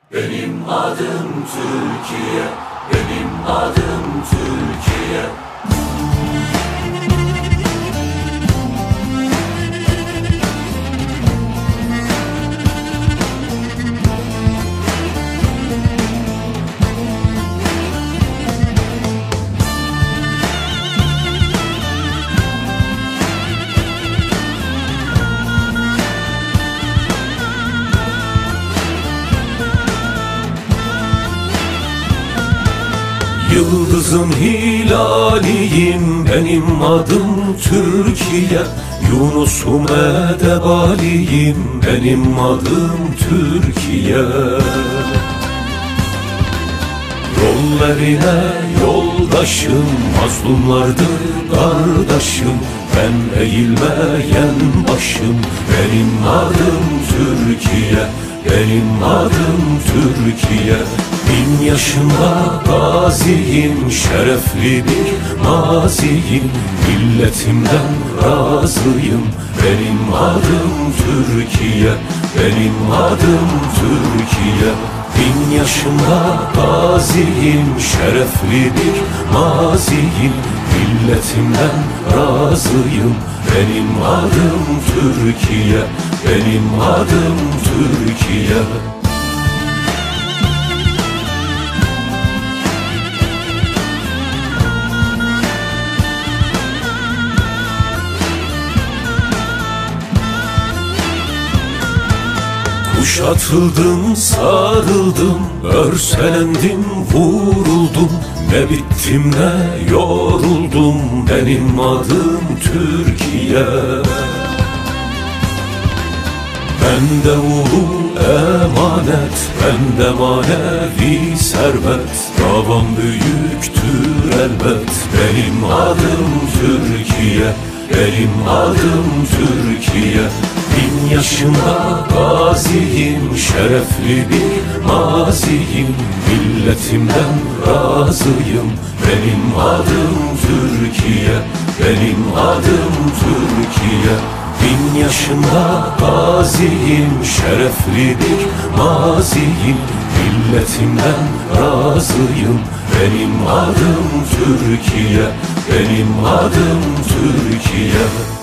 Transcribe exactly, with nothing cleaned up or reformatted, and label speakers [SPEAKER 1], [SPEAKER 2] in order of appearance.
[SPEAKER 1] Benim adım Türkiye, benim adım Türkiye. Yıldızın hilaliyim, benim adım Türkiye. Yunus'um edebaliyim, benim adım Türkiye. Rollerine yoldaşım, mazlumlardır kardeşim. Ben eğilmeyen başım, benim adım Türkiye. Benim adım Türkiye. Bin yaşında gaziyim, şerefli bir maziyim. Milletimden razıyım, benim adım Türkiye. Benim adım Türkiye. Bin yaşında gaziyim, şerefli bir maziyim. Milletimden razıyım, benim adım Türkiye. Benim adım Türkiye. Kuşatıldım, sarıldım, örselendim, vuruldum. Ne bittim ne yoruldum, benim adım Türkiye. Bende ulu emanet, bende manevi servet. Davam büyüktür elbet, benim adım Türkiye. Benim adım Türkiye. Bin yaşında gaziyim, şerefli bir maziyim. Milletimden razıyım, benim adım Türkiye. Benim adım Türkiye. Bin yaşında gaziyim, şerefli bir maziyim. Milletimden razıyım, benim adım Türkiye. Benim adım Türkiye.